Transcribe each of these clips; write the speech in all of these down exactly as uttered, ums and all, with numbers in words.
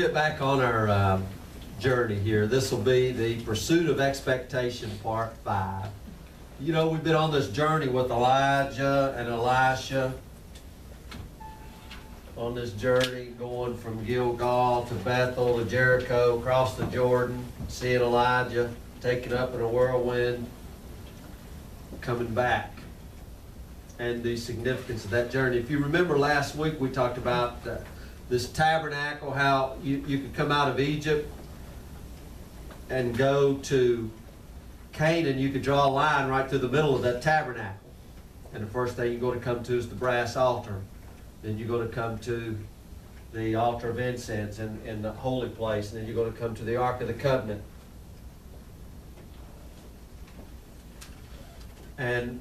get back on our uh, journey here. This will be the Pursuit of Expectation, Part five. You know, we've been on this journey with Elijah and Elisha. On this journey, going from Gilgah to Bethel to Jericho, across the Jordan, seeing Elijah taken up in a whirlwind, coming back, and the significance of that journey. If you remember last week, we talked about uh, this tabernacle, how you, you could come out of Egypt and go to Canaan. You could draw a line right through the middle of that tabernacle. And the first thing you're going to come to is the brass altar. Then you're going to come to the altar of incense and, and the holy place. And then you're going to come to the Ark of the Covenant. And,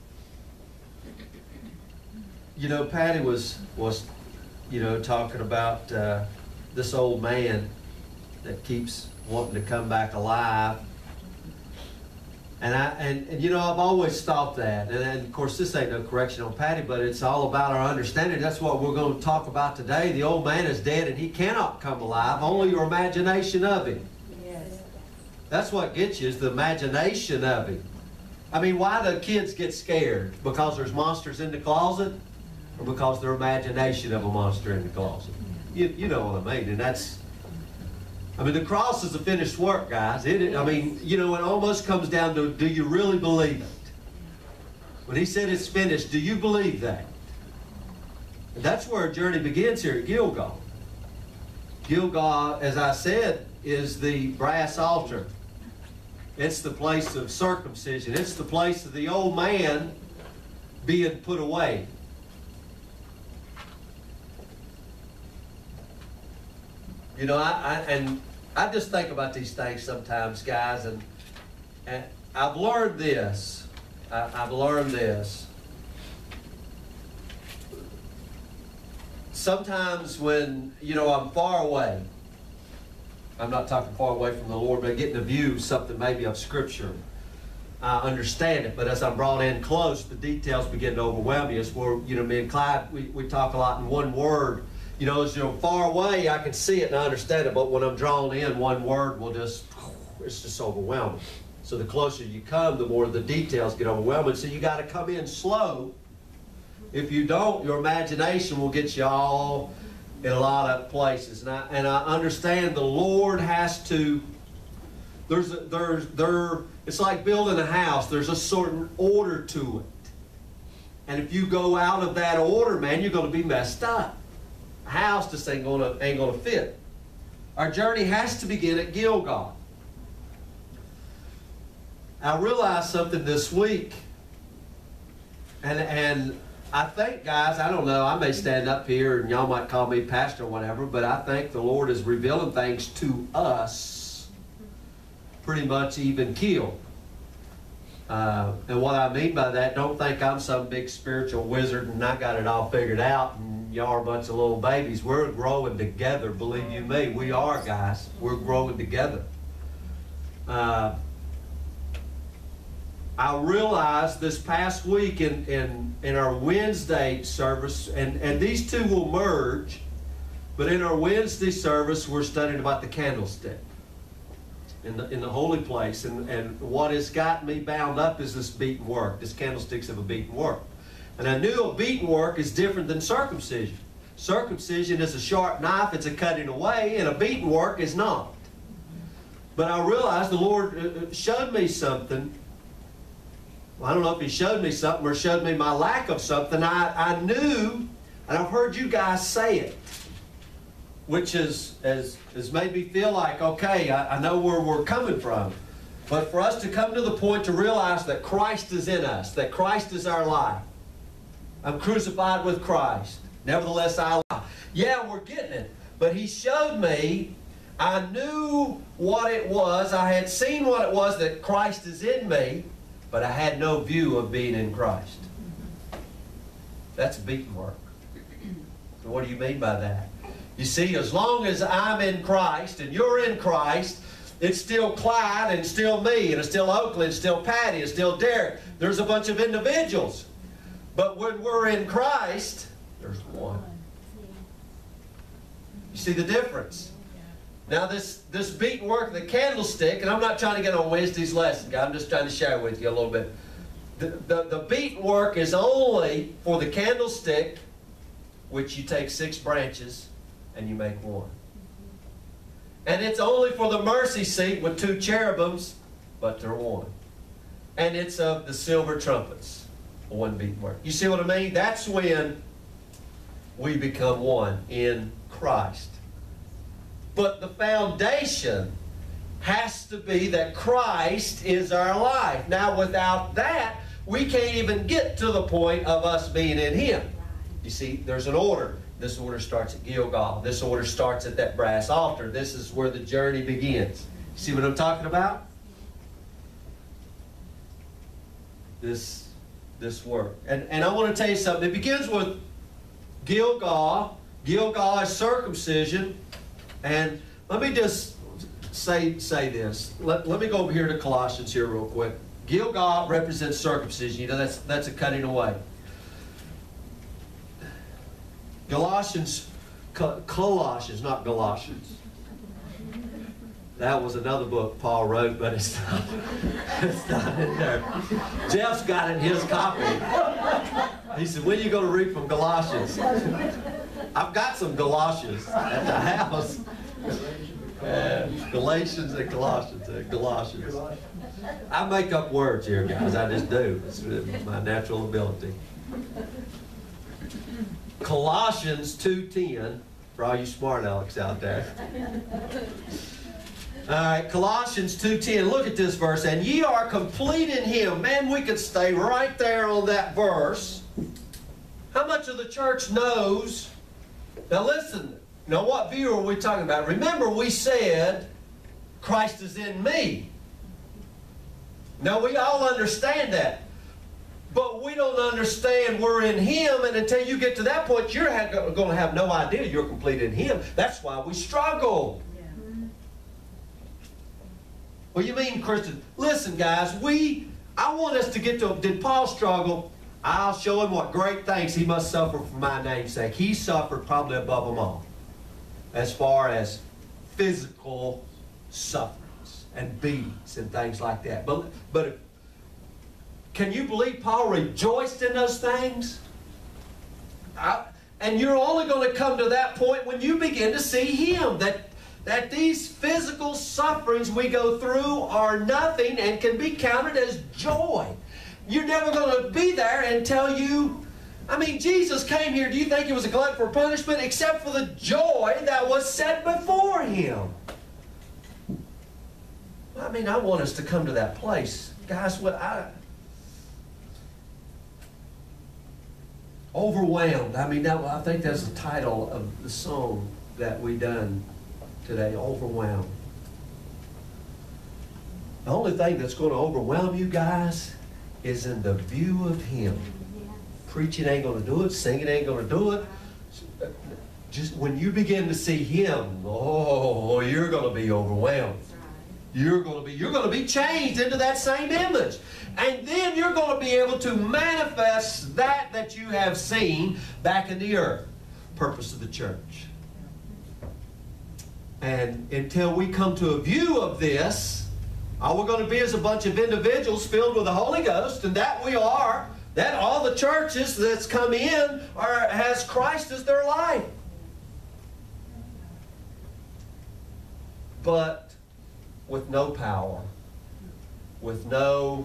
you know, Patty was, was you know, talking about uh, this old man that keeps wanting to come back alive. And, I, and, and you know, I've always thought that. And, and, of course, this ain't no correction on Patty, but it's all about our understanding. That's what we're going to talk about today. The old man is dead and he cannot come alive. Only your imagination of him. Yes. That's what gets you, is the imagination of him. I mean, why do kids get scared? Because there's monsters in the closet? Or because their imagination of a monster in the closet? You, you know what I mean. And that's, I mean, the cross is a finished work, guys. It, I mean, you know, it almost comes down to, do you really believe it? When he said it's finished, do you believe that? And that's where our journey begins here at Gilgah. Gilgah, as I said, is the brass altar. It's the place of circumcision. It's the place of the old man being put away. You know, I, I and I just think about these things sometimes, guys, and, and I've learned this. I, I've learned this. Sometimes when, you know, I'm far away, I'm not talking far away from the Lord, but getting a view of something maybe of Scripture, I understand it. But as I'm brought in close, the details begin to overwhelm me. It's where, you know, me and Clyde, we, we talk a lot in one word. You know, as you're far away, I can see it and I understand it, but when I'm drawn in, one word will just, it's just overwhelming. So the closer you come, the more the details get overwhelming. So you got to come in slow. If you don't, your imagination will get you all in a lot of places. And I, and I understand the Lord has to, there's, a, there's, there, it's like building a house. There's a certain order to it. And if you go out of that order, man, you're going to be messed up. House just ain't gonna ain't gonna fit. Our journey has to begin at Gilgah. I realized something this week, and and I think, guys, I don't know, I may stand up here and y'all might call me pastor or whatever, but I think the Lord is revealing things to us pretty much even keel. Uh, and what I mean by that, don't think I'm some big spiritual wizard and I got it all figured out and y'all are a bunch of little babies. We're growing together, believe you me. We are, guys. We're growing together. Uh, I realized this past week in, in, in our Wednesday service, and, and these two will merge, but in our Wednesday service, we're studying about the candlestick. In the, in the holy place, and, and what has got me bound up is this beaten work. This candlestick's of a beaten work. And I knew a beaten work is different than circumcision. Circumcision is a sharp knife, it's a cutting away, and a beaten work is not. But I realized the Lord showed me something. Well, I don't know if He showed me something or showed me my lack of something. I, I knew, and I've heard you guys say it, which is, has, has made me feel like, okay, I, I know where we're coming from. But for us to come to the point to realize that Christ is in us, that Christ is our life. I'm crucified with Christ. Nevertheless, I live. Yeah, we're getting it. But He showed me, I knew what it was. I had seen what it was that Christ is in me, but I had no view of being in Christ. That's beaten work. So what do you mean by that? You see, as long as I'm in Christ and you're in Christ, it's still Clyde and still me, and it's still Oakley, and still Patty, and still Derek. There's a bunch of individuals. But when we're in Christ, there's one. You see the difference? Now this, this beaten work of the candlestick, and I'm not trying to get on Wednesday's lesson, guys. I'm just trying to share with you a little bit. The, the, the beaten work is only for the candlestick, which you take six branches and you make one. And it's only for the mercy seat with two cherubims, but they're one. And it's of the silver trumpets, one beaten work. You see what I mean? That's when we become one in Christ. But the foundation has to be that Christ is our life. Now, without that, we can't even get to the point of us being in Him. You see, there's an order. This order starts at Gilgah. This order starts at that brass altar. This is where the journey begins. See what I'm talking about? This, this work. And, and I want to tell you something. It begins with Gilgah. Gilgah is circumcision. And let me just say, say this. Let, let me go over here to Colossians here real quick. Gilgah represents circumcision. You know, that's, that's a cutting away. Galatians, Colossians, not Galatians. That was another book Paul wrote, but it's not, it's not in there. Jeff's got it in his copy. He said, when are you going to read from Galatians? I've got some Galatians at the house. Uh, Galatians and Colossians. Uh, Galatians. I make up words here, guys. I just do. It's my natural ability. Colossians two ten, for all you smart alecks out there. All right, Colossians two ten. Look at this verse. And ye are complete in Him. Man, we could stay right there on that verse. How much of the church knows? Now listen. Now what view are we talking about? Remember we said Christ is in me. Now we all understand that. But we don't understand we're in Him, and until you get to that point, you're going to have no idea you're complete in Him. That's why we struggle. Yeah. Well, you mean, Christian? Listen, guys, we, I want us to get to, did Paul struggle? I'll show him what great things he must suffer for my name's sake. He suffered probably above them all, as far as physical sufferings and beatings and things like that. But, but if, can you believe Paul rejoiced in those things? I, and you're only going to come to that point when you begin to see Him. That, that these physical sufferings we go through are nothing and can be counted as joy. You're never going to be there until you... I mean, Jesus came here. Do you think He was a glutton for punishment? Except for the joy that was set before Him. I mean, I want us to come to that place. Guys, what I... Overwhelmed. I mean, that, I think that's the title of the song that we done today, Overwhelmed. The only thing that's going to overwhelm you guys is in the view of Him. Preaching ain't going to do it. Singing ain't going to do it. Just when you begin to see Him, oh, you're going to be overwhelmed. You're going to be, you're going to be changed into that same image. And then you're going to be able to manifest that that you have seen back in the earth. Purpose of the church. And until we come to a view of this, all we're going to be is a bunch of individuals filled with the Holy Ghost, and that we are. That all the churches that's come in are, has Christ as their life. But with no power, with no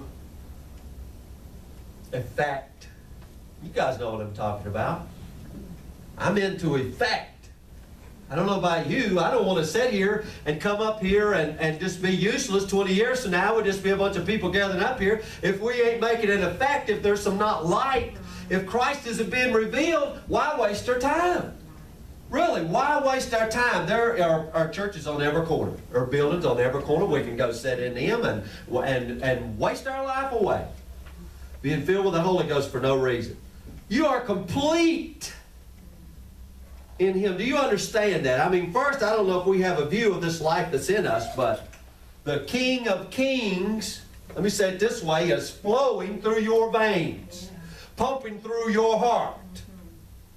effect. You guys know what I'm talking about. I'm into effect. I don't know about you. I don't want to sit here and come up here and, and just be useless twenty years from now. We'll just be a bunch of people gathering up here. If we ain't making an effect, if there's some not light, if Christ isn't being revealed, why waste our time? Really, why waste our time? There are, are churches on every corner, or buildings on every corner. We can go sit in them and, and, and waste our life away. Being filled with the Holy Ghost for no reason. You are complete in Him. Do you understand that? I mean, first, I don't know if we have a view of this life that's in us, but the King of Kings, let me say it this way, is flowing through your veins, pumping through your heart.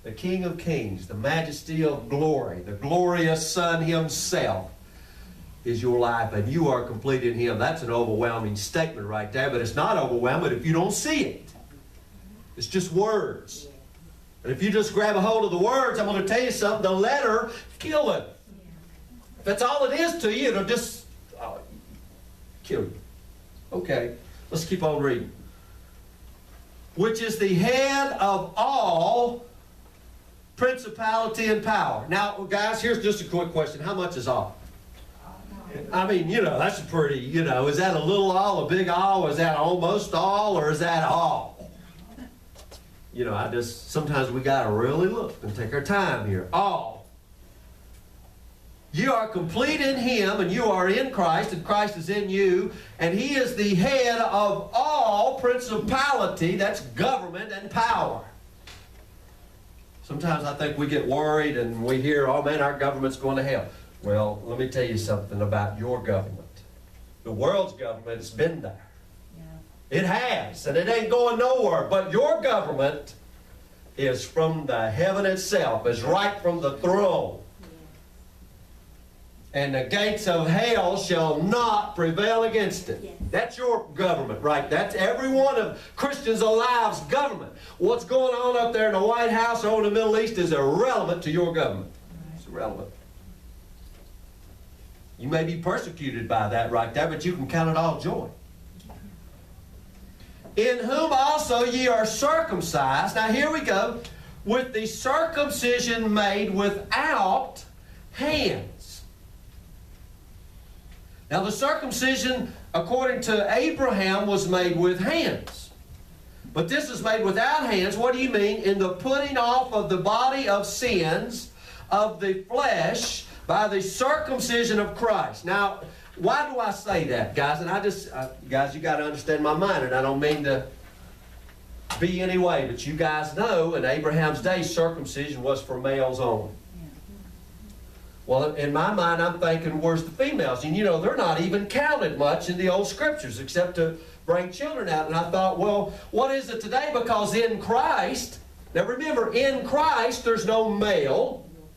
the King of Kings, the majesty of glory, the glorious Son himself is your life, and you are complete in him. That's an overwhelming statement right there, but it's not overwhelming if you don't see it. It's just words. And if you just grab a hold of the words, I'm going to tell you something, the letter killeth. If that's all it is to you, it'll just oh, kill you. Okay, let's keep on reading. Which is the head of all principality and power. Now, guys, here's just a quick question. How much is all? I mean, you know, that's pretty, you know, is that a little all, a big all, or is that almost all, or is that all? You know, I just, sometimes we got to really look and take our time here. All. You are complete in him, and you are in Christ, and Christ is in you, and he is the head of all principality, that's government and power. Sometimes I think we get worried and we hear, oh man, our government's going to hell. Well, let me tell you something about your government. The world's government has been there. Yeah. It has, and it ain't going nowhere. But your government is from the heaven itself, is right from the throne. Yeah. And the gates of hell shall not prevail against it. Yeah. That's your government, right? That's every one of Christians alive's government. What's going on up there in the White House or in the Middle East is irrelevant to your government. It's irrelevant. You may be persecuted by that right there, but you can count it all joy. In whom also ye are circumcised. Now here we go. With the circumcision made without hands. Now the circumcision, according to Abraham, was made with hands. But this is made without hands. What do you mean? In the putting off of the body of sins of the flesh, by the circumcision of Christ. Now, why do I say that, guys? And I just, uh, guys, you got to understand my mind, and I don't mean to be any way, but you guys know in Abraham's day, circumcision was for males only. Yeah. Well, in my mind, I'm thinking, where's the females? And you know, they're not even counted much in the old scriptures, except to bring children out. And I thought, well, what is it today? Because in Christ, now remember, in Christ, there's no male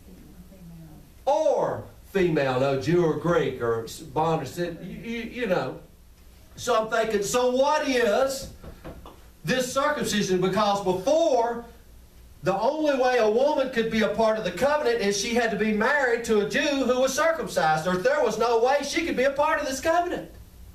or female, no Jew or Greek or bond or sin, you, you, you know. So I'm thinking, so what is this circumcision? Because before, the only way a woman could be a part of the covenant is she had to be married to a Jew who was circumcised, or there was no way she could be a part of this covenant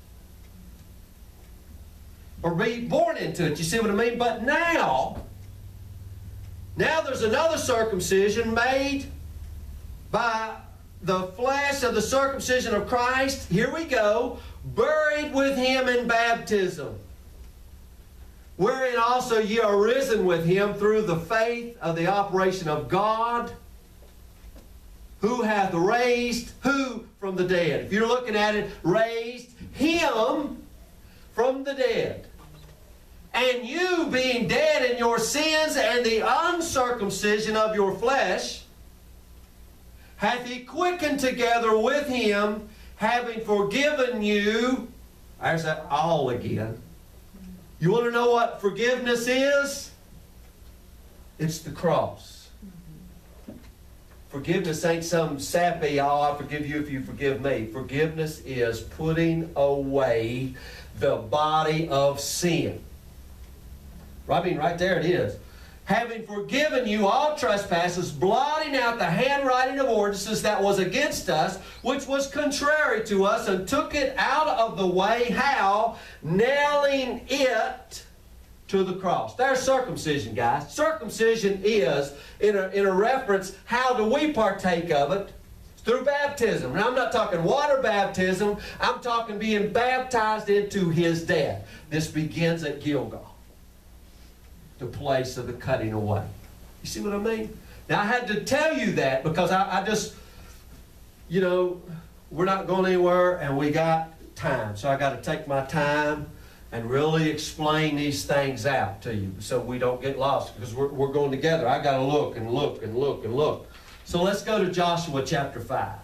or be born into it. You see what I mean? But now, now there's another circumcision made by the flesh of the circumcision of Christ. Here we go. Buried with him in baptism, wherein also ye are risen with him through the faith of the operation of God, who hath raised who from the dead. If you're looking at it, raised him from the dead. And you, being dead in your sins and the uncircumcision of your flesh, hath he quickened together with him, having forgiven you. There's that all again. You want to know what forgiveness is? It's the cross. Forgiveness ain't some sappy, oh, I forgive you if you forgive me. Forgiveness is putting away the body of sin. I mean, right there it is. Having forgiven you all trespasses, blotting out the handwriting of ordinances that was against us, which was contrary to us, and took it out of the way. How? Nailing it to the cross. There's circumcision, guys. Circumcision is, in a, in a reference, how do we partake of it? Through baptism. Now, I'm not talking water baptism. I'm talking being baptized into his death. This begins at Gilgah, the place of the cutting away. You see what I mean? Now, I had to tell you that because I, I just, you know, we're not going anywhere and we got time. So I got to take my time and really explain these things out to you so we don't get lost, because we're, we're going together. I got to look and look and look and look. So let's go to Joshua chapter five.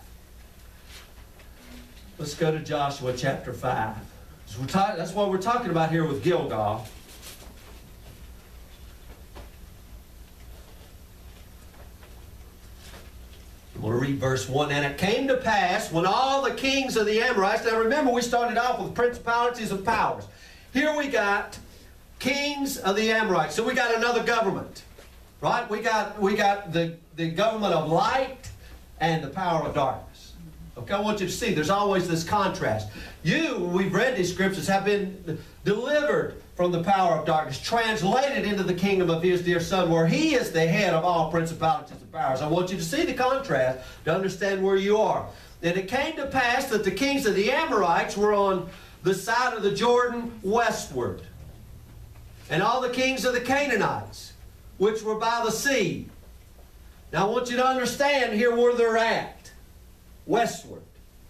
Let's go to Joshua chapter five. So we're talk, that's what we're talking about here with Gilgah. I want to read verse one. And it came to pass when all the kings of the Amorites, now remember we started off with principalities and powers. Here we got kings of the Amorites. So we got another government. Right? We got, we got the, the government of light and the power of darkness. Okay, I want you to see there's always this contrast. You, we've read these scriptures, have been delivered from the power of darkness, translated into the kingdom of His dear Son, where He is the head of all principalities and powers. I want you to see the contrast to understand where you are. And it came to pass that the kings of the Amorites were on the side of the Jordan westward, and all the kings of the Canaanites, which were by the sea. Now I want you to understand here where they're at. Westward.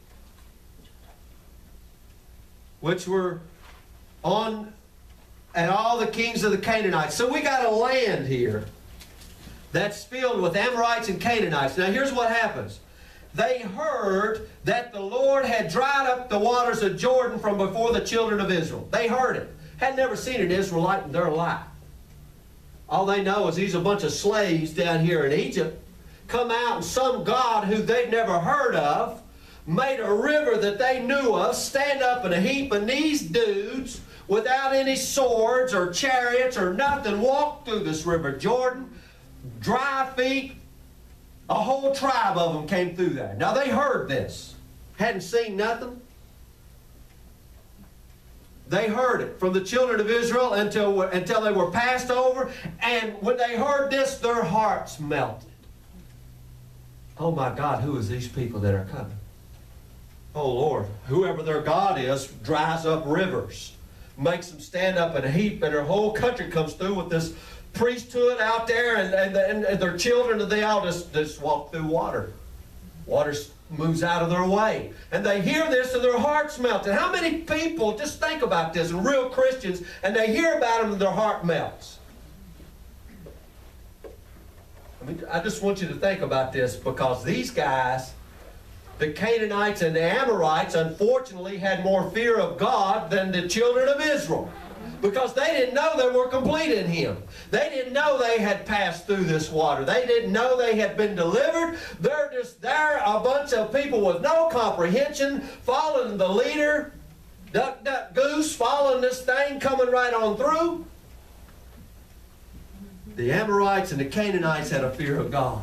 Which were on, and all the kings of the Canaanites. So we got a land here that's filled with Amorites and Canaanites. Now here's what happens. They heard that the Lord had dried up the waters of Jordan from before the children of Israel. They heard it. Had never seen an Israelite in their life. All they know is these a bunch of slaves down here in Egypt come out, and some God who they'd never heard of made a river that they knew of stand up in a heap, and these dudes without any swords or chariots or nothing walked through this river Jordan, dry feet. A whole tribe of them came through there. Now they heard this. Hadn't seen nothing. They heard it from the children of Israel until, until they were passed over. And when they heard this, their hearts melted. Oh my God, who is these people that are coming? Oh Lord, whoever their God is dries up rivers, makes them stand up in a heap, and their whole country comes through with this priesthood out there, and, and, and their children, and they all just, just walk through water. Water moves out of their way. And they hear this and their hearts melt. And how many people, just think about this, and real Christians, and they hear about them and their heart melts? I mean, I just want you to think about this, because these guys, the Canaanites and the Amorites, unfortunately had more fear of God than the children of Israel. Because they didn't know they were complete in Him. They didn't know they had passed through this water. They didn't know they had been delivered. They're just there, a bunch of people with no comprehension, following the leader, duck, duck, goose, following this thing, coming right on through. The Amorites and the Canaanites had a fear of God.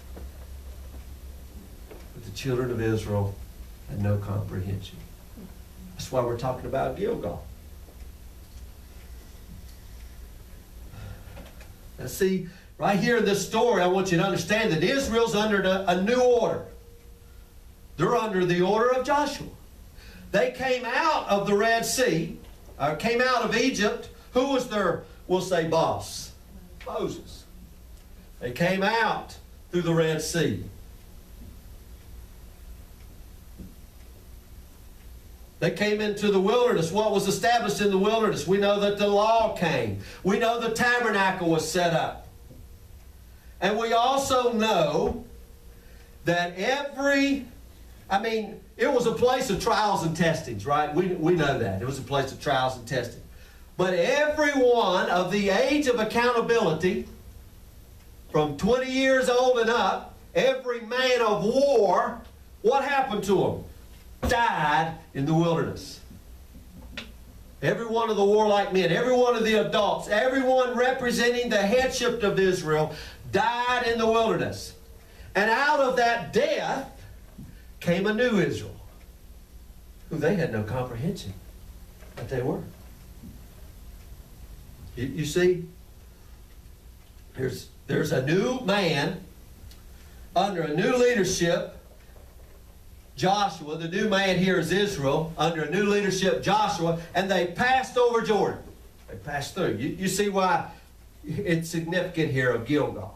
But the children of Israel had no comprehension. That's why we're talking about Gilgah. Now see, right here in this story, I want you to understand that Israel's under the, a new order. They're under the order of Joshua. They came out of the Red Sea, uh, came out of Egypt. Who was their, we'll say, boss? Moses. They came out through the Red Sea. They came into the wilderness. What was established in the wilderness? We know that the law came. We know the tabernacle was set up. And we also know that every, I mean, it was a place of trials and testings, right? We, we know that. It was a place of trials and testing. But every one of the age of accountability, from twenty years old and up, every man of war, what happened to them? Died in the wilderness. Every one of the warlike men, every one of the adults, everyone representing the headship of Israel died in the wilderness. And out of that death came a new Israel, who they had no comprehension that they were. You, you see, there's, there's a new man under a new leadership, Joshua. The new man here is Israel, under a new leadership, Joshua, and they passed over Jordan. They passed through. You, you see why it's significant here of Gilgah.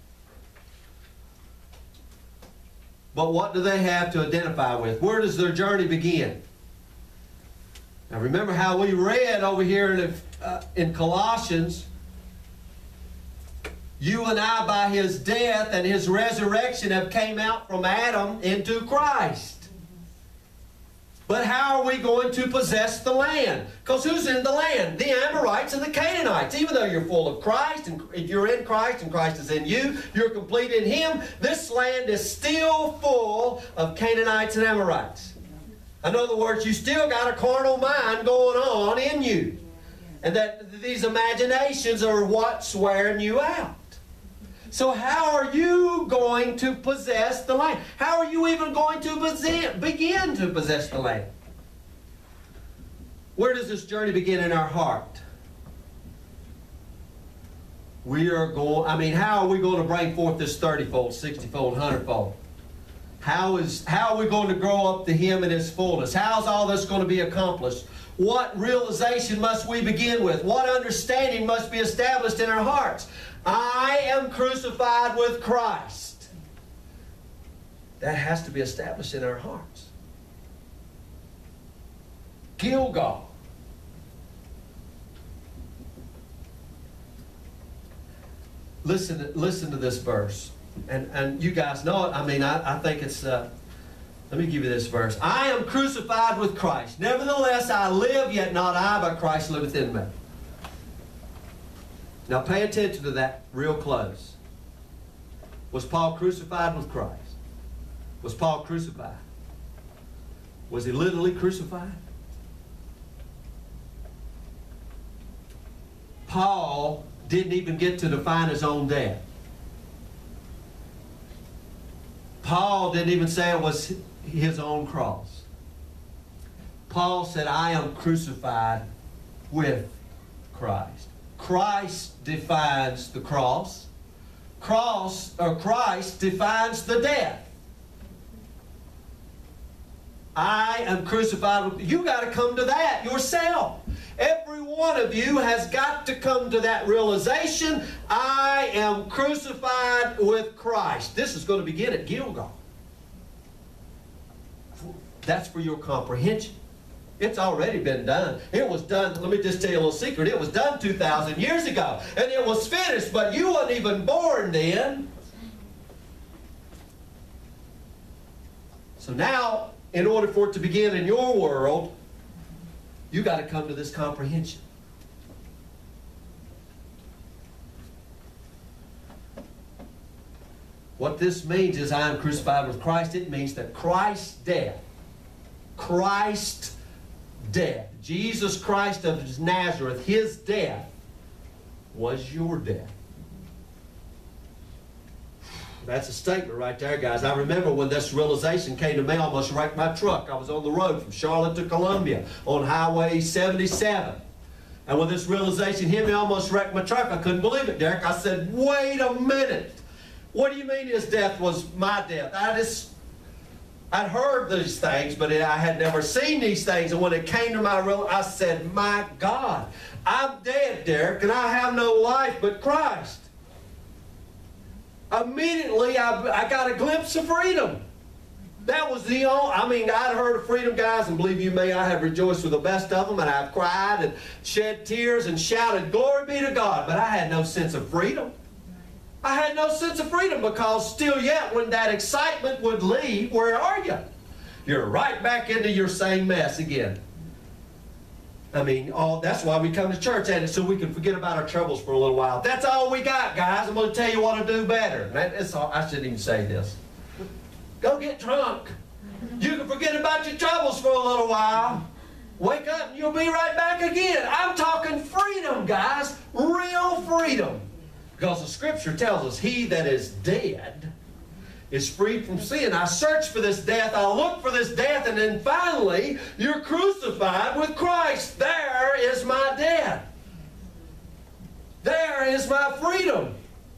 But what do they have to identify with? Where does their journey begin? Now remember how we read over here in, uh, in Colossians, you and I, by His death and His resurrection, have came out from Adam into Christ. But how are we going to possess the land? Because who's in the land? The Amorites and the Canaanites. Even though you're full of Christ, and if you're in Christ and Christ is in you, you're complete in Him, this land is still full of Canaanites and Amorites. In other words, you still got a carnal mind going on in you. And that these imaginations are what's wearing you out. So how are you going to possess the land? How are you even going to begin to possess the land? Where does this journey begin? In our heart. We are going, I mean, how are we going to bring forth this thirty-fold, sixty-fold, one hundred-fold? How is, how are we going to grow up to Him in His fullness? How is all this going to be accomplished? What realization must we begin with? What understanding must be established in our hearts? I am crucified with Christ. That has to be established in our hearts. Gilgah. Listen, listen to this verse. And, and you guys know it. I mean, I, I think it's... Uh, let me give you this verse. I am crucified with Christ. Nevertheless, I live, yet not I, but Christ liveth in me. Now pay attention to that real close. Was Paul crucified with Christ? Was Paul crucified? Was he literally crucified? Paul didn't even get to define his own death. Paul didn't even say it was his own cross. Paul said, I am crucified with Christ. Christ defines the cross. Cross, or Christ defines the death. I am crucified with... You got to come to that yourself. Every one of you has got to come to that realization. I am crucified with Christ. This is going to begin at Gilgah. That's for your comprehension. It's already been done. It was done, let me just tell you a little secret. It was done two thousand years ago. And it was finished, but you weren't even born then. So now, in order for it to begin in your world, you got to come to this comprehension. What this means is I am crucified with Christ. It means that Christ's death, Christ's death, Jesus Christ of Nazareth, His death was your death. That's a statement right there, guys. I remember when this realization came to me, I almost wrecked my truck. I was on the road from Charlotte to Columbia on Highway seventy-seven. And when this realization hit me, I almost wrecked my truck. I couldn't believe it, Derek. I said, wait a minute. What do you mean His death was my death? I just, I'd heard these things, but I had never seen these things. And when it came to my real, I said, my God, I'm dead, Derek, and I have no life but Christ. Immediately, I, I got a glimpse of freedom. That was the only, I mean, I'd heard of freedom, guys, and believe you me, I have rejoiced with the best of them, and I've cried and shed tears and shouted, glory be to God, but I had no sense of freedom. I had no sense of freedom because still yet, when that excitement would leave, where are you? You're right back into your same mess again. I mean, all, that's why we come to church, and so we can forget about our troubles for a little while. That's all we got, guys. I'm going to tell you what to do better. That's all, I shouldn't even say this. Go get drunk. You can forget about your troubles for a little while. Wake up and you'll be right back again. I'm talking freedom, guys. Real freedom. Because the Scripture tells us, he that is dead is freed from sin. I search for this death, I look for this death, and then finally, you're crucified with Christ. There is my death. There is my freedom.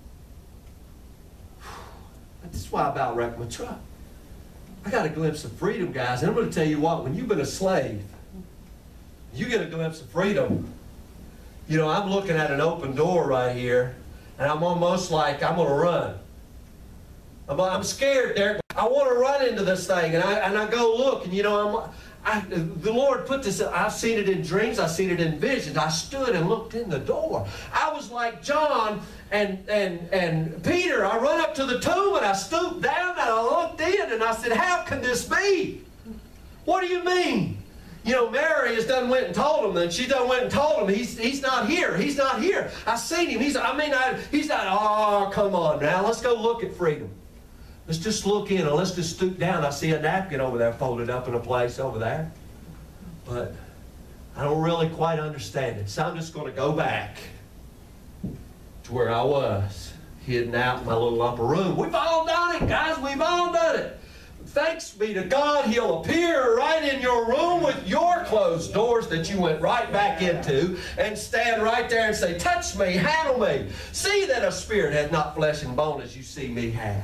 That's why I about wrecked my truck. I got a glimpse of freedom, guys. And I'm going to tell you what, when you've been a slave, you get a glimpse of freedom. You know, I'm looking at an open door right here, and I'm almost like I'm going to run. I'm, I'm scared, Derek. I want to run into this thing, and I, and I go look, and you know, I'm, I, the Lord put this, I've seen it in dreams, I've seen it in visions. I stood and looked in the door. I was like John and, and, and Peter. I run up to the tomb, and I stooped down, and I looked in, and I said, how can this be? What do you mean? You know, Mary has done went and told him, and she done went and told him, he's, he's not here. He's not here. I seen him. He's, I mean, I, he's not, oh, come on now. Let's go look at freedom. Let's just look in, and let's just stoop down. I see a napkin over there folded up in a place over there. But I don't really quite understand it. So I'm just going to go back to where I was, hidden out in my little upper room. We've all done it, guys. We've all done it. Thanks be to God, He'll appear right in your room with your closed doors that you went right back into and stand right there and say, touch me, handle me. See that a spirit has not flesh and bone as you see me have.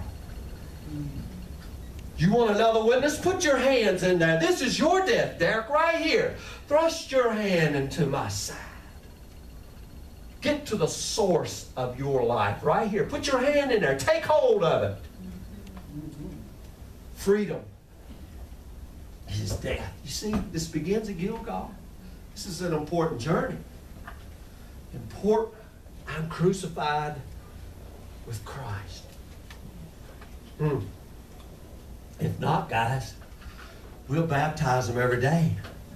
You want another witness? Put your hands in there. This is your death, Derek, right here. Thrust your hand into my side. Get to the source of your life right here. Put your hand in there. Take hold of it. Freedom is death. You see, this begins at Gilgah. This is an important journey. Important. I'm crucified with Christ. Mm. If not, guys, we'll baptize them every day.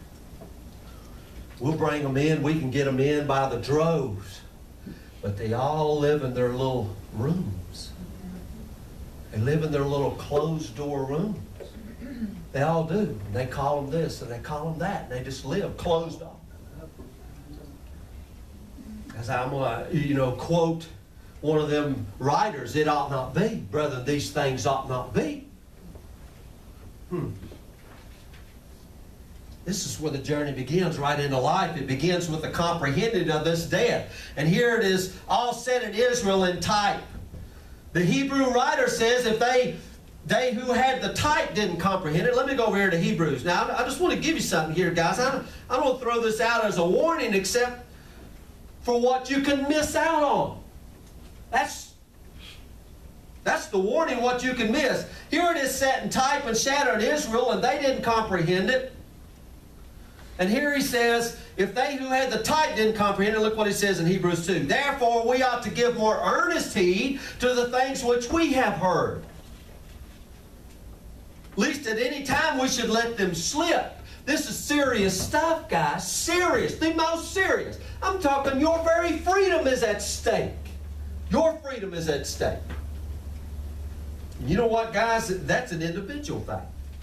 We'll bring them in. We can get them in by the droves. But they all live in their little rooms. They live in their little closed-door rooms. They all do. And they call them this and they call them that. And they just live closed off. As I'm going to, you know, quote one of them writers, it ought not be. Brethren, these things ought not be. Hmm. This is where the journey begins, right into life. It begins with the comprehending of this death. And here it is, all said in Israel in type. The Hebrew writer says if they, they who had the type didn't comprehend it. Let me go over here to Hebrews. Now, I just want to give you something here, guys. I don't, I don't want to throw this out as a warning except for what you can miss out on. That's, that's the warning, what you can miss. Here it is set in type and shadow in Israel, and they didn't comprehend it. And here he says, if they who had the type didn't comprehend it, look what he says in Hebrews two. Therefore, we ought to give more earnest heed to the things which we have heard. Least at any time we should let them slip. This is serious stuff, guys. Serious. The most serious. I'm talking your very freedom is at stake. Your freedom is at stake. You know what, guys? That's an individual thing.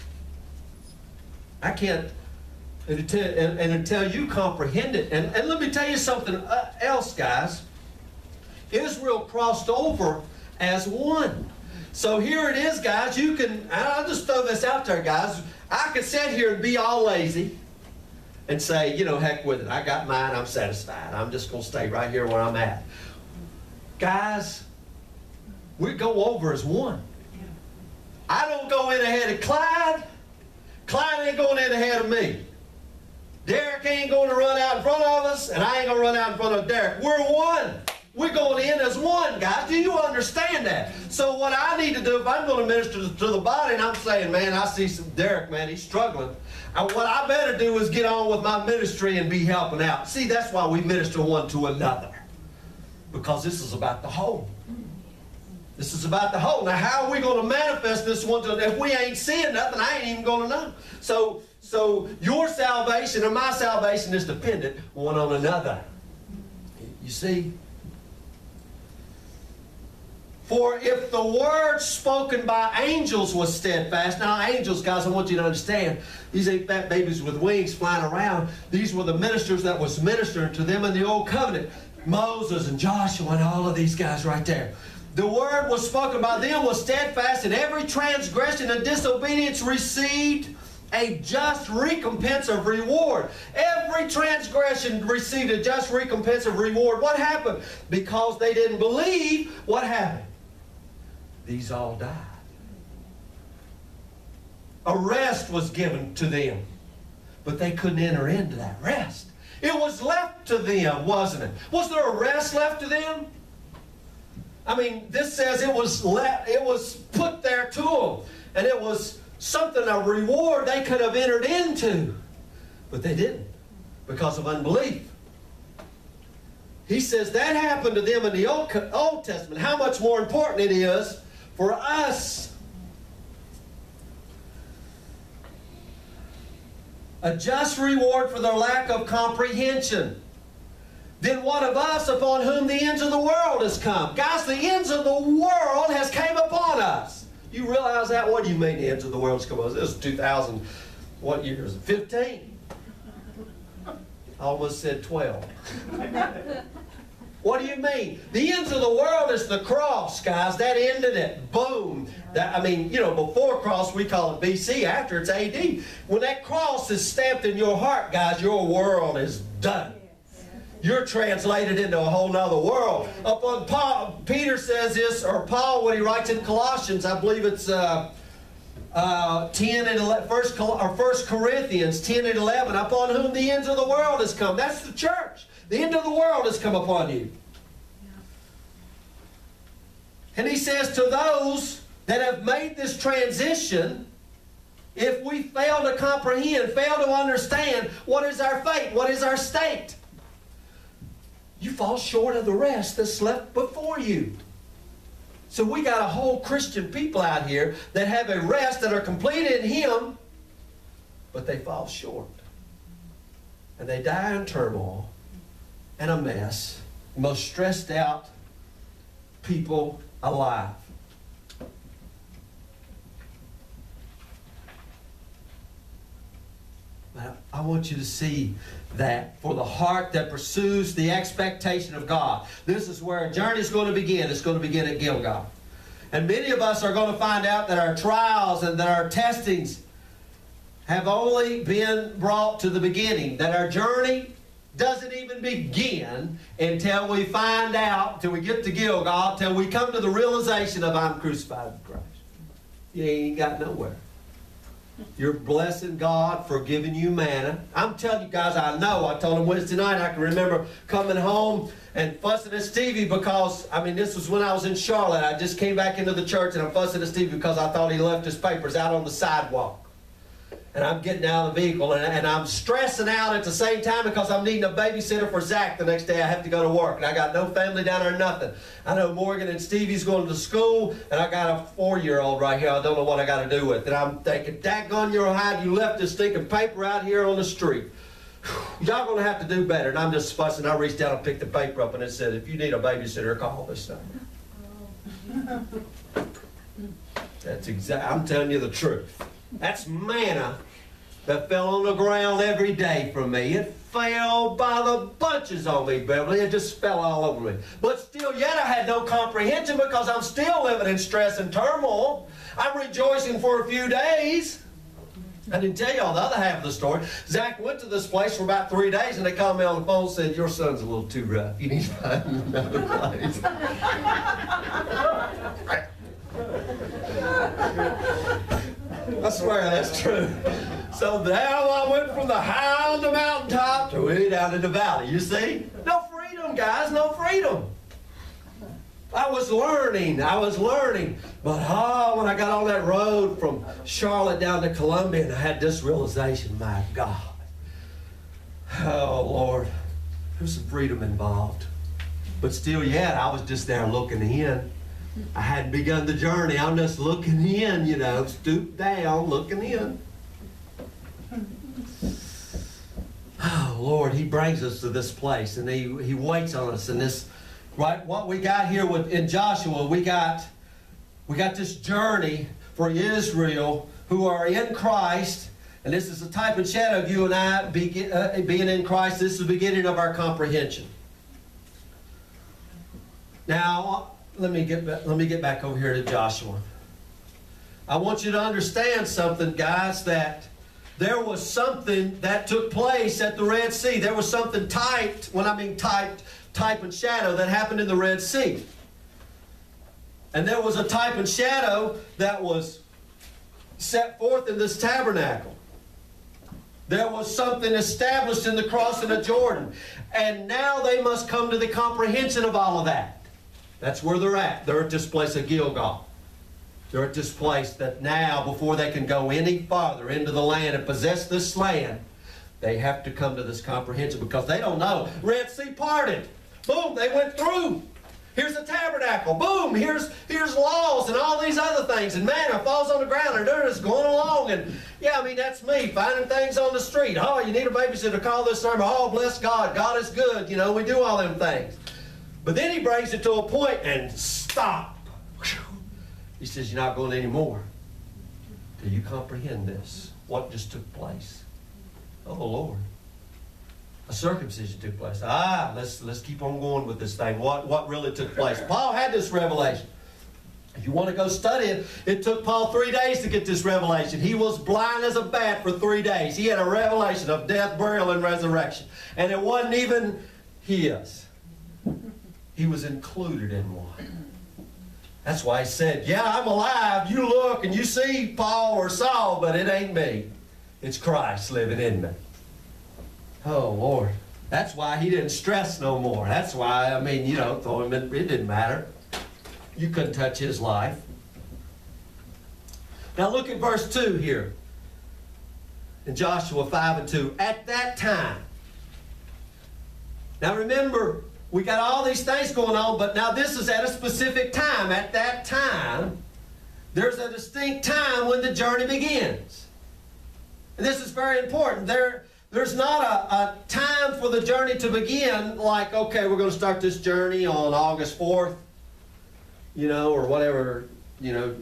I can't... And until, and, and until you comprehend it. And, and let me tell you something else, guys. Israel crossed over as one. So here it is, guys. You can, I'll just throw this out there, guys. I could sit here and be all lazy and say, you know, heck with it. I got mine. I'm satisfied. I'm just going to stay right here where I'm at. Guys, we go over as one. I don't go in ahead of Clyde. Clyde ain't going in ahead of me. Derek ain't going to run out in front of us, and I ain't going to run out in front of Derek. We're one. We're going in as one, guys. Do you understand that? So what I need to do, if I'm going to minister to the body, and I'm saying, man, I see some Derek, man, he's struggling. And what I better do is get on with my ministry and be helping out. See, that's why we minister one to another. Because this is about the whole. This is about the whole. Now, how are we going to manifest this one to, if we ain't seeing nothing, I ain't even going to know. So, so your salvation and my salvation is dependent one on another. You see? For if the word spoken by angels was steadfast. Now, angels, guys, I want you to understand, these ain't fat babies with wings flying around. These were the ministers that was ministering to them in the old covenant. Moses and Joshua and all of these guys right there. The word was spoken by them was steadfast, and every transgression and disobedience received a just recompense of reward. Every transgression received a just recompense of reward. What happened? Because they didn't believe, what happened? These all died. A rest was given to them, but they couldn't enter into that rest. It was left to them, wasn't it? Was there a rest left to them? I mean, this says it was let, it was put there to them, and it was something, a reward they could have entered into, but they didn't because of unbelief. He says that happened to them in the Old, Old Testament. How much more important it is for us. A just reward for their lack of comprehension. Then what of us upon whom the ends of the world has come? Guys, the ends of the world has came upon us. You realize that? What do you mean the ends of the world has come upon us? This is two thousand, what year is it? fifteen. I almost said twelve. What do you mean? The ends of the world is the cross, guys. That ended it. Boom. That, I mean, you know, before cross, we call it B C. After, it's A D. When that cross is stamped in your heart, guys, your world is done. You're translated into a whole nother world. Upon Paul, Peter says this, or Paul, when he writes in Colossians, I believe it's uh, uh, ten and eleven, first, or First Corinthians ten and eleven, upon whom the ends of the world has come. That's the church. The end of the world has come upon you. And he says to those that have made this transition, if we fail to comprehend, fail to understand, what is our fate? What is our state? You fall short of the rest that's left before you. So we got a whole Christian people out here that have a rest, that are completed in Him, but they fall short. And they die in turmoil and a mess. The most stressed out people alive. But I want you to see that for the heart that pursues the expectation of God, this is where a journey is going to begin. It's going to begin at Gilgah. And many of us are going to find out that our trials and that our testings have only been brought to the beginning, that our journey doesn't even begin until we find out, till we get to Gilgah, till we come to the realization of I'm crucified with Christ. You ain't got nowhere. You're blessing God for giving you manna. I'm telling you guys, I know. I told him Wednesday night, I can remember coming home and fussing at Stevie because, I mean, this was when I was in Charlotte. I just came back into the church and I'm fussing at Stevie because I thought he left his papers out on the sidewalk. And I'm getting out of the vehicle, and, and I'm stressing out at the same time because I'm needing a babysitter for Zach the next day. I have to go to work, and I got no family down there, nothing. I know Morgan and Stevie's going to school, and I got a four-year-old right here I don't know what I got to do with. And I'm thinking, daggone your hide, you left this stinking paper out here on the street. Y'all going to have to do better. And I'm just fussing. I reached down and picked the paper up, and it said, if you need a babysitter, call this number. That's exact. I'm telling you the truth. That's manna that fell on the ground every day from me. It fell by the bunches on me, Beverly. It just fell all over me. But still yet I had no comprehension because I'm still living in stress and turmoil. I'm rejoicing for a few days. I didn't tell y'all the other half of the story. Zach went to this place for about three days and they called me on the phone and said, your son's a little too rough. You need to find another place. I swear that's true. So now I went from the high on the mountaintop to way down in the valley. You see? No freedom, guys. No freedom. I was learning. I was learning. But oh, when I got on that road from Charlotte down to Columbia, and I had this realization, my God. Oh, Lord. There's some freedom involved. But still yet, I was just there looking in. I hadn't begun the journey. I'm just looking in, you know, stooped down, looking in. Oh, Lord, He brings us to this place, and He, he waits on us. And this, right, what we got here with, in Joshua, we got, we got this journey for Israel who are in Christ. And this is a type and shadow of you and I be, uh, being in Christ. This is the beginning of our comprehension. Now, Let me get back, let me get back over here to Joshua. I want you to understand something, guys, that there was something that took place at the Red Sea. There was something typed, when I mean typed, type and shadow, that happened in the Red Sea. And there was a type and shadow that was set forth in this tabernacle. There was something established in the crossing of Jordan. And now they must come to the comprehension of all of that. That's where they're at. They're at this place of Gilgah. They're at this place that now, before they can go any farther into the land and possess this land, they have to come to this comprehension because they don't know. Red Sea parted. Boom, they went through. Here's the tabernacle. Boom. Here's, here's laws and all these other things. And manna falls on the ground and they're just going along. And yeah, I mean, that's me finding things on the street. Oh, you need a babysitter, call this number. Oh, bless God. God is good. You know, we do all them things. But then he brings it to a point and stop. He says, you're not going anymore. Do you comprehend this? What just took place? Oh, Lord. A circumcision took place. Ah, let's, let's keep on going with this thing. What, what really took place? Paul had this revelation. If you want to go study it, it took Paul three days to get this revelation. He was blind as a bat for three days. He had a revelation of death, burial, and resurrection. And it wasn't even his. He was included in one. That's why he said, yeah, I'm alive. You look and you see Paul or Saul, but it ain't me. It's Christ living in me. Oh, Lord. That's why he didn't stress no more. That's why, I mean, you know, throw him in, it didn't matter. You couldn't touch his life. Now look at verse two here. In Joshua five and two. At that time. Now remember, we got all these things going on, but now this is at a specific time. At that time, there's a distinct time when the journey begins. And this is very important. There, there's not a, a time for the journey to begin like, okay, we're going to start this journey on August fourth, you know, or whatever, you know.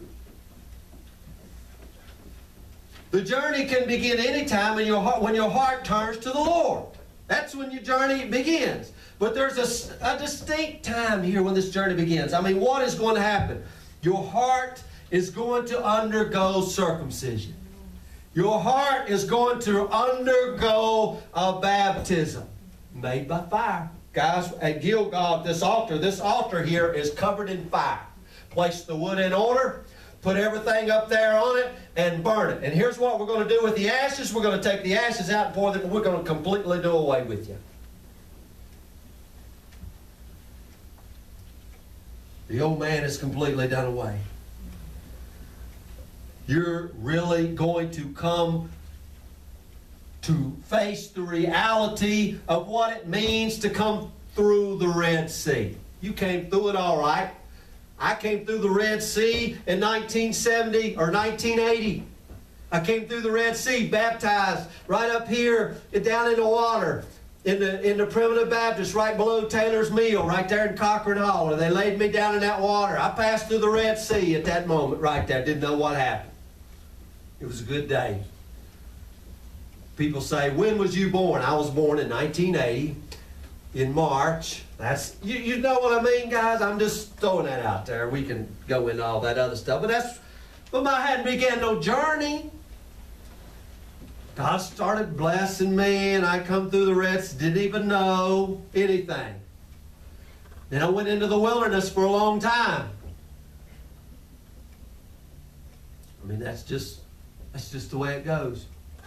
The journey can begin anytime when your heart, when your heart turns to the Lord. That's when your journey begins. But there's a, a distinct time here when this journey begins. I mean, what is going to happen? Your heart is going to undergo circumcision. Your heart is going to undergo a baptism made by fire. Guys, at Gilgah, this altar, this altar here is covered in fire. Place the wood in order, put everything up there on it, and burn it. And here's what we're going to do with the ashes. We're going to take the ashes out and pour them, and we're going to completely do away with you. The old man is completely done away. You're really going to come to face the reality of what it means to come through the Red Sea. You came through it all right. I came through the Red Sea in nineteen seventy or nineteen eighty. I came through the Red Sea, baptized right up here down in the water. In the, in the Primitive Baptist, right below Taylor's Mill, right there in Cochran Hall. They laid me down in that water. I passed through the Red Sea at that moment right there. Didn't know what happened. It was a good day. People say, when was you born? I was born in nineteen eighty, in March. That's you, you know what I mean, guys? I'm just throwing that out there. We can go into all that other stuff. But that's, but I hadn't began no journey. God started blessing me, and I come through the Red Sea, didn't even know anything. Then I went into the wilderness for a long time. I mean, that's just, that's just the way it goes.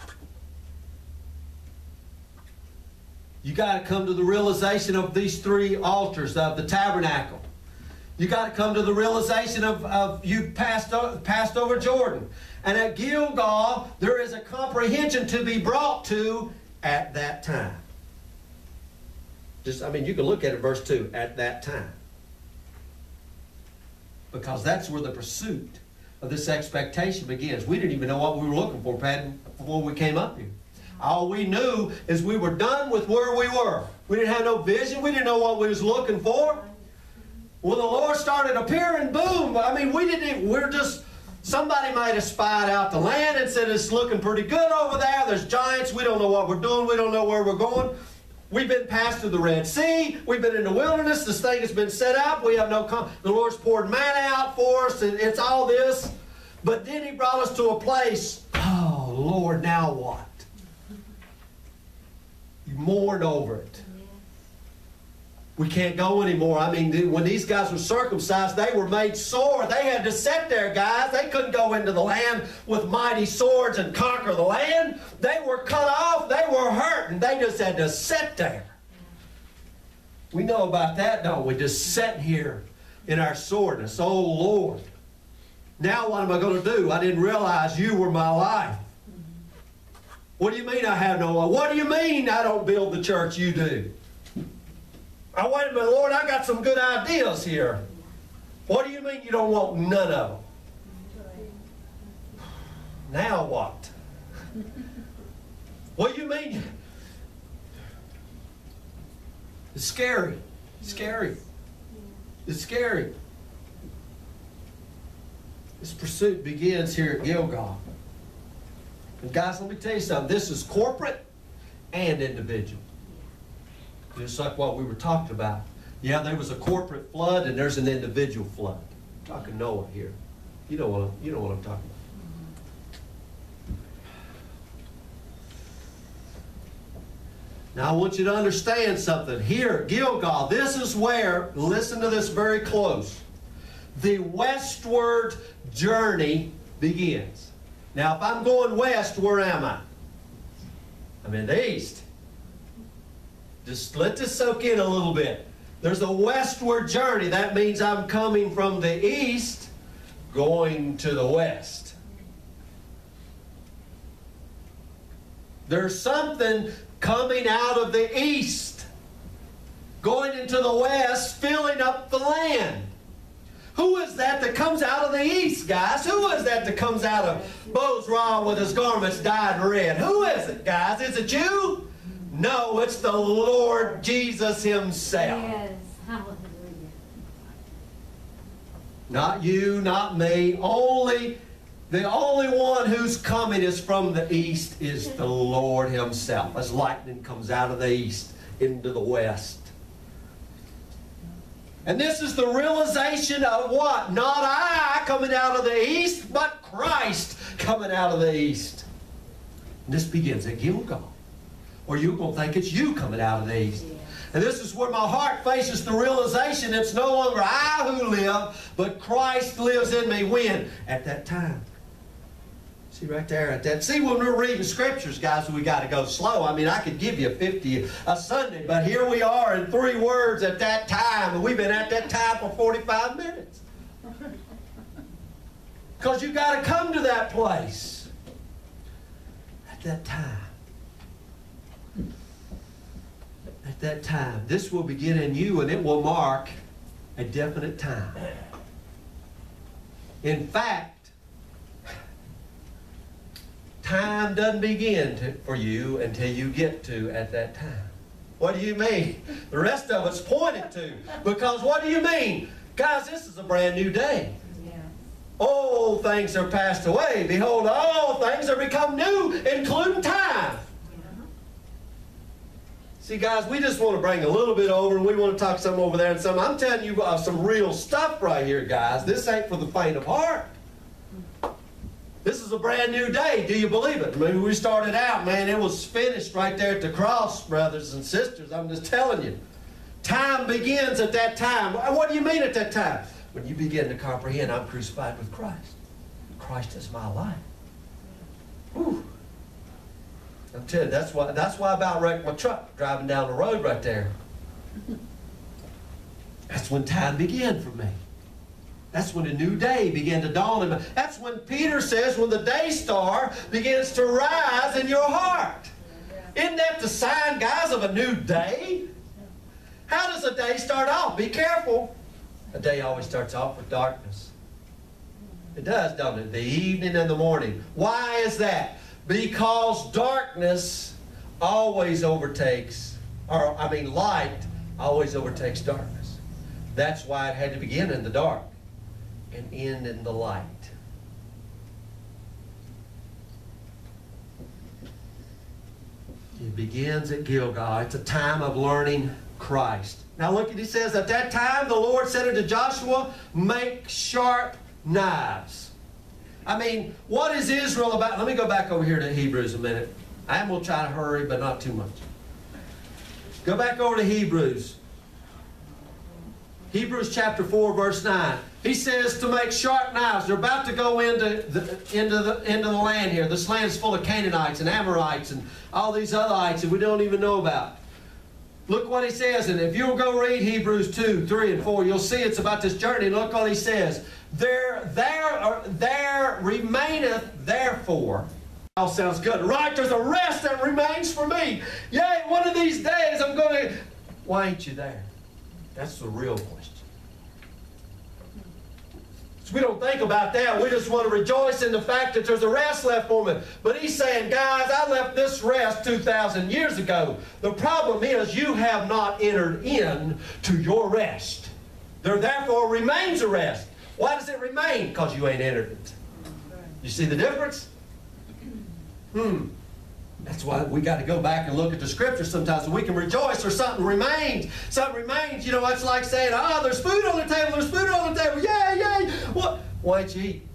You got to come to the realization of these three altars, of the tabernacle. You got to come to the realization of, of you passed, passed over Jordan. And at Gilgah, there is a comprehension to be brought to at that time. Just, I mean, you can look at it, verse two, at that time. Because that's where the pursuit of this expectation begins. We didn't even know what we were looking for, Pat, before we came up here. All we knew is we were done with where we were. We didn't have no vision. We didn't know what we was looking for. Well, the Lord started appearing, boom. I mean, we didn't even, we're just... Somebody might have spied out the land and said it's looking pretty good over there. There's giants. We don't know what we're doing. We don't know where we're going. We've been past through the Red Sea. We've been in the wilderness. This thing has been set up. We have no... Com the Lord's poured manna out for us, and it's all this. But then He brought us to a place, oh, Lord, now what? You mourned over it. We can't go anymore. I mean, when these guys were circumcised, they were made sore. They had to sit there, guys. They couldn't go into the land with mighty swords and conquer the land. They were cut off. They were hurt, and they just had to sit there. We know about that, don't we? Just sitting here in our soreness. Oh, Lord. Now what am I going to do? I didn't realize you were my life. What do you mean I have no life? What do you mean I don't build the church you do? Oh, wait a minute, Lord, I got some good ideas here. What do you mean you don't want none of them? Now what? What do you mean? It's scary. It's scary. It's scary. This pursuit begins here at Gilgah. And guys, let me tell you something. This is corporate and individual. Just like what we were talking about. Yeah, there was a corporate flood and there's an individual flood. I'm talking Noah here. You know what I'm, you know what I'm talking about. Now I want you to understand something. Here at Gilgah, this is where, listen to this very close, the westward journey begins. Now if I'm going west, where am I? I'm in the east. Just let this soak in a little bit. There's a westward journey. That means I'm coming from the east, going to the west. There's something coming out of the east, going into the west, filling up the land. Who is that that comes out of the east, guys? Who is that that comes out of Bozrah with his garments dyed red? Who is it, guys? Is it you? No, it's the Lord Jesus Himself. Yes, hallelujah. Not you, not me. Only, the only one who's coming is from the east is the Lord Himself. As lightning comes out of the east into the west. And this is the realization of what? Not I coming out of the east, but Christ coming out of the east. And this begins at Gilgah. Or you're going to think it's you coming out of the east. Yeah. And this is where my heart faces the realization it's no longer I who live, but Christ lives in me. When? At that time. See right there at that. See, when we're reading scriptures, guys, we got to go slow. I mean, I could give you fifty a Sunday, but here we are in three words at that time, and we've been at that time for forty-five minutes. Because you got to come to that place at that time. At that time. This will begin in you, and it will mark a definite time. In fact, time doesn't begin to, for you until you get to at that time. What do you mean? The rest of it's pointed to. Because what do you mean? Guys, this is a brand new day. Yeah. Old things are passed away. Behold, all things are become new, including time. See, guys, we just want to bring a little bit over, and we want to talk some over there and some. I'm telling you uh, some real stuff right here, guys. This ain't for the faint of heart. This is a brand new day. Do you believe it? I mean, we started out, man, it was finished right there at the cross, brothers and sisters. I'm just telling you. Time begins at that time. What do you mean at that time? When you begin to comprehend, I'm crucified with Christ. Christ is my life. Whew. I'm telling you, that's why, that's why I about wrecked my truck driving down the road right there. That's when time began for me. That's when a new day began to dawn in me. That's when Peter says, when the day star begins to rise in your heart. Isn't that the sign, guys, of a new day? How does a day start off? Be careful. A day always starts off with darkness. It does, don't it? The evening and the morning. Why is that? Because darkness always overtakes, or I mean light always overtakes darkness. That's why it had to begin in the dark and end in the light. It begins at Gilgah. It's a time of learning Christ. Now look at, he says, at that time the Lord said unto Joshua, make sharp knives. I mean, what is Israel about? Let me go back over here to Hebrews a minute. I am going to try to hurry, but not too much. Go back over to Hebrews. Hebrews chapter four, verse nine. He says to make sharp knives. They're about to go into the, into the, into the land here. This land is full of Canaanites and Amorites and all these otherites that we don't even know about. Look what he says, and if you'll go read Hebrews two, three, and four, you'll see it's about this journey. Look what he says. There, there, there remaineth therefore. All sounds good. Right, there's a rest that remains for me. Yea, one of these days I'm going to... Why ain't you there? That's the real question. So we don't think about that. We just want to rejoice in the fact that there's a rest left for me. But he's saying, guys, I left this rest two thousand years ago. The problem is you have not entered in to your rest. There therefore remains a rest. Why does it remain? Because you ain't entered it. You see the difference? Hmm. That's why we got to go back and look at the Scripture sometimes so we can rejoice or something remains. Something remains. You know, it's like saying, oh, there's food on the table, there's food on the table. Yay, yay. What? Why don't you eat?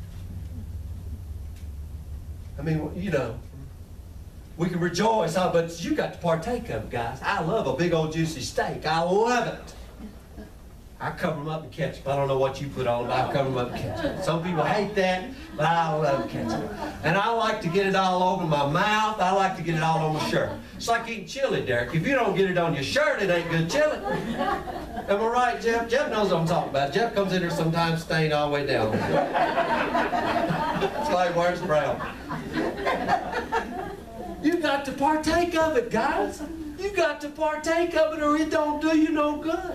I mean, you know, we can rejoice, huh? But you got to partake of it, guys. I love a big old juicy steak. I love it. I cover them up in ketchup. I don't know what you put on, but I cover them up in ketchup. Some people hate that, but I love ketchup. And I like to get it all over my mouth. I like to get it all on my shirt. It's like eating chili, Derek. If you don't get it on your shirt, it ain't good chili. Am I right, Jeff? Jeff knows what I'm talking about. Jeff comes in here sometimes stained all the way down. It's like where's brown. You got to partake of it, guys. You got to partake of it or it don't do you no good.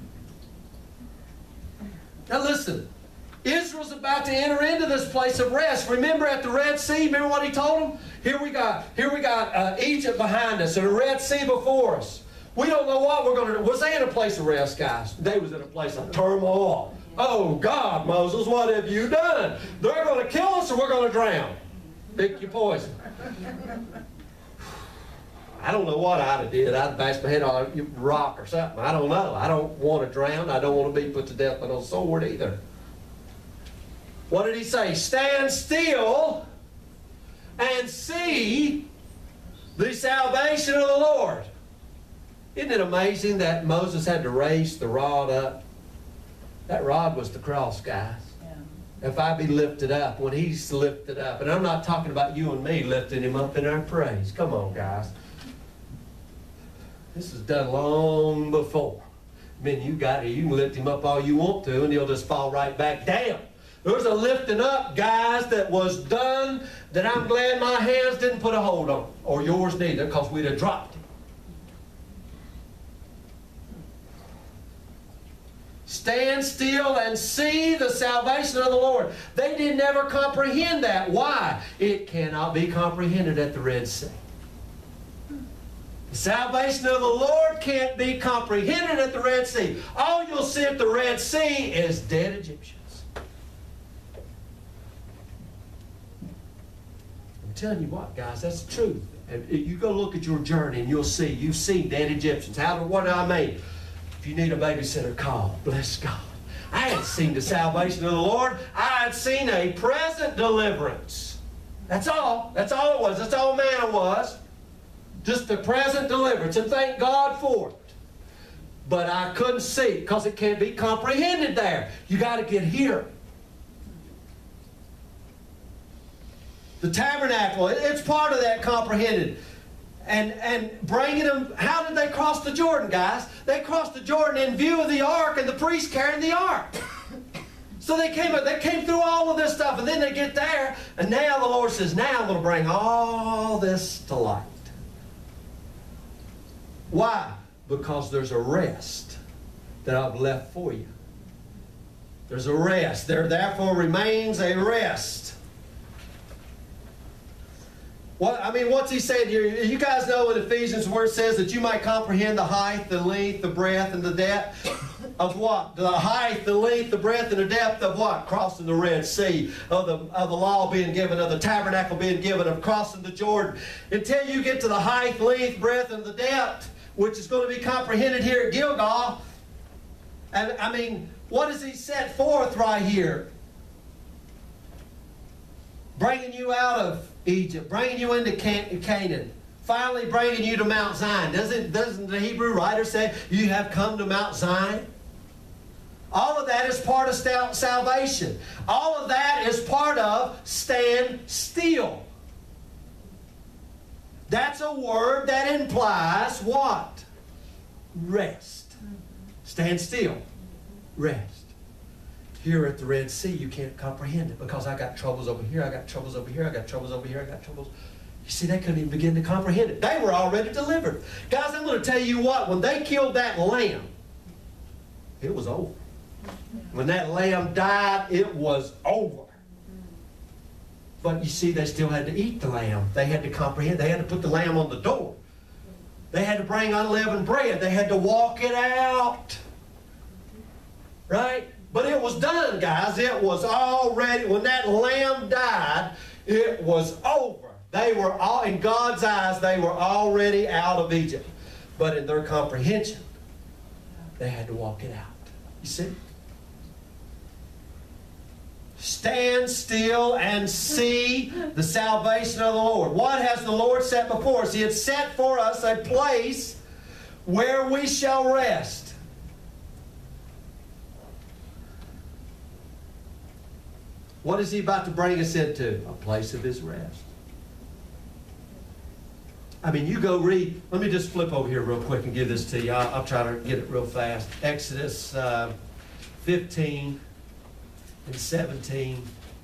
Now listen, Israel's about to enter into this place of rest. Remember at the Red Sea, remember what he told them? Here we got, here we got uh, Egypt behind us and the Red Sea before us. We don't know what we're going to do. Was they in a place of rest, guys? They was in a place of turmoil. Oh God, Moses, what have you done? They're going to kill us or we're going to drown. Pick your poison. I don't know what I'd have did. I'd bashed my head on a rock or something. I don't know. I don't want to drown. I don't want to be put to death with a sword either. What did he say? Stand still and see the salvation of the Lord. Isn't it amazing that Moses had to raise the rod up? That rod was the cross, guys. Yeah. If I be lifted up, when he's lifted up, and I'm not talking about you and me lifting him up in our praise. Come on, guys. This is done long before. I mean, you got it. You can lift him up all you want to, and he'll just fall right back down. There's a lifting up, guys, that was done that I'm glad my hands didn't put a hold on, or yours neither, because we'd have dropped him. Stand still and see the salvation of the Lord. They didn't ever comprehend that. Why? It cannot be comprehended at the Red Sea. The salvation of the Lord can't be comprehended at the Red Sea. All you'll see at the Red Sea is dead Egyptians. I'm telling you what, guys, that's the truth. And you go look at your journey and you'll see, you've seen dead Egyptians. How, what do I mean? If you need a babysitter, call. Bless God. I had seen the salvation of the Lord. I had seen a present deliverance. That's all. That's all it was. That's all manna was. Just the present deliverance, and thank God for it. But I couldn't see it because it can't be comprehended there. You got to get here. The tabernacle, it's part of that comprehended. And, and bringing them, how did they cross the Jordan, guys? They crossed the Jordan in view of the ark and the priest carrying the ark. So they came, they came through all of this stuff, and then they get there, and now the Lord says, now I'm going to bring all this to light. Why? Because there's a rest that I've left for you. There's a rest. There therefore remains a rest. What, I mean, what's he saying here? You guys know in Ephesians where it says that you might comprehend the height, the length, the breadth, and the depth of what? The height, the length, the breadth, and the depth of what? Crossing the Red Sea, of the, of the law being given, of the tabernacle being given, of crossing the Jordan. Until you get to the height, length, breadth, and the depth, which is going to be comprehended here at Gilgah. And I mean, what does he set forth right here? Bringing you out of Egypt, bringing you into Can Canaan, finally bringing you to Mount Zion. Doesn't, doesn't the Hebrew writer say, you have come to Mount Zion? All of that is part of salvation. All of that is part of stand still. That's a word that implies what? Rest. Stand still. Rest. Here at the Red Sea, you can't comprehend it because I got troubles over here, I got troubles over here, I got troubles over here, I got troubles. You see, they couldn't even begin to comprehend it. They were already delivered. Guys, I'm going to tell you what, when they killed that lamb, it was over. When that lamb died, it was over. But you see, they still had to eat the lamb. They had to comprehend. They had to put the lamb on the door. They had to bring unleavened bread. They had to walk it out. Right? But it was done, guys. It was already, when that lamb died, it was over. They were all, in God's eyes, they were already out of Egypt. But in their comprehension, they had to walk it out. You see? Stand still and see the salvation of the Lord. What has the Lord set before us? He had set for us a place where we shall rest. What is He about to bring us into? A place of His rest. I mean, you go read. Let me just flip over here real quick and give this to you. I'll, I'll try to get it real fast. Exodus uh, fifteen and seventeen.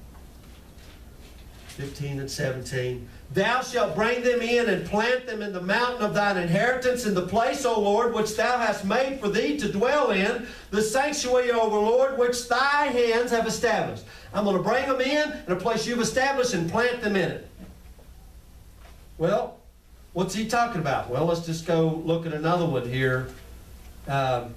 fifteen and seventeen. Thou shalt bring them in and plant them in the mountain of thine inheritance, in the place, O Lord, which thou hast made for thee to dwell in, the sanctuary, O Lord, which thy hands have established. I'm going to bring them in, in a place you've established, and plant them in it. Well, what's he talking about? Well, let's just go look at another one here. Um,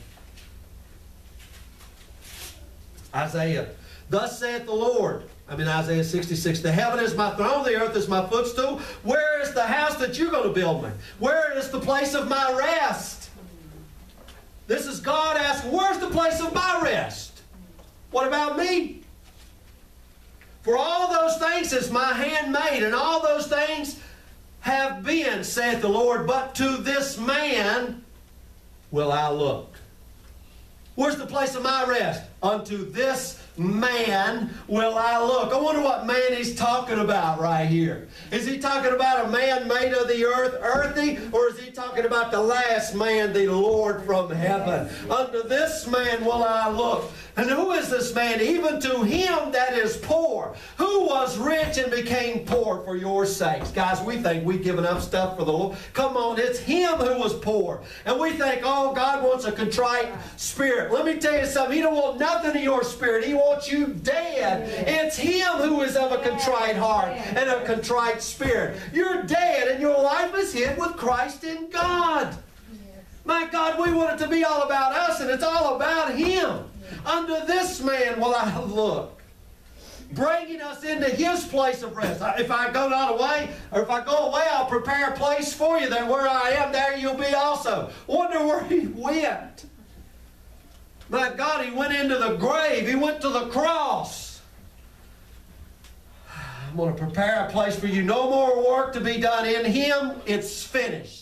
Isaiah. Thus saith the Lord. I mean, Isaiah sixty-six. The heaven is my throne, the earth is my footstool. Where is the house that you're going to build me? Where is the place of my rest? This is God asking, where's the place of my rest? What about me? For all those things is my hand made, and all those things have been, saith the Lord, but to this man will I look. Where's the place of my rest? Unto this man will I look. I wonder what man he's talking about right here. Is he talking about a man made of the earth, earthy, or is he talking about the last man, the Lord from heaven? Unto this man will I look. And who is this man? Even to him that is poor, who was rich and became poor for your sakes. Guys, we think we've given up stuff for the Lord. Come on, it's him who was poor. And we think, oh, God wants a contrite spirit. Let me tell you something. He don't want nothing in your spirit. He wants you dead. It's him who is of a contrite heart and a contrite spirit. You're dead and your life is hid with Christ in God. My God, we want it to be all about us, and it's all about him. Unto this man will I look, bringing us into his place of rest. If I go not away, or if I go away, I'll prepare a place for you. That where I am, there you'll be also. Wonder where he went. My God, he went into the grave. He went to the cross. I'm going to prepare a place for you. No more work to be done in him. It's finished.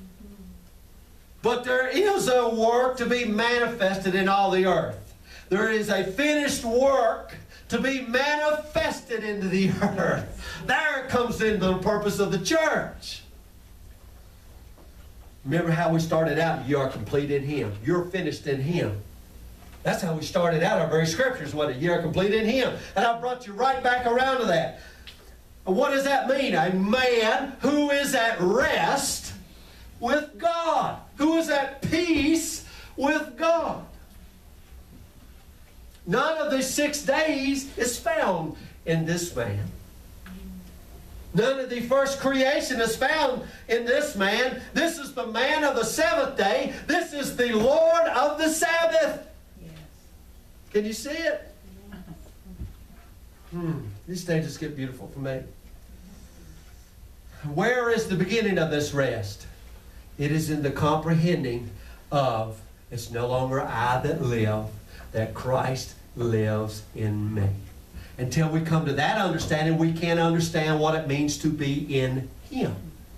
But there is a work to be manifested in all the earth. There is a finished work to be manifested into the earth. There comes into the purpose of the church. Remember how we started out? You are complete in him. You're finished in him. That's how we started out our very scriptures. What? You are complete in him. And I brought you right back around to that. What does that mean? A man who is at rest with God. Who is at peace with God. None of the six days is found in this man. None of the first creation is found in this man. This is the man of the seventh day. This is the Lord of the Sabbath. Yes. Can you see it? Hmm. These stages get beautiful for me. Where is the beginning of this rest? It is in the comprehending of, it's no longer I that live, that Christ lives in me. Until we come to that understanding, we can't understand what it means to be in him.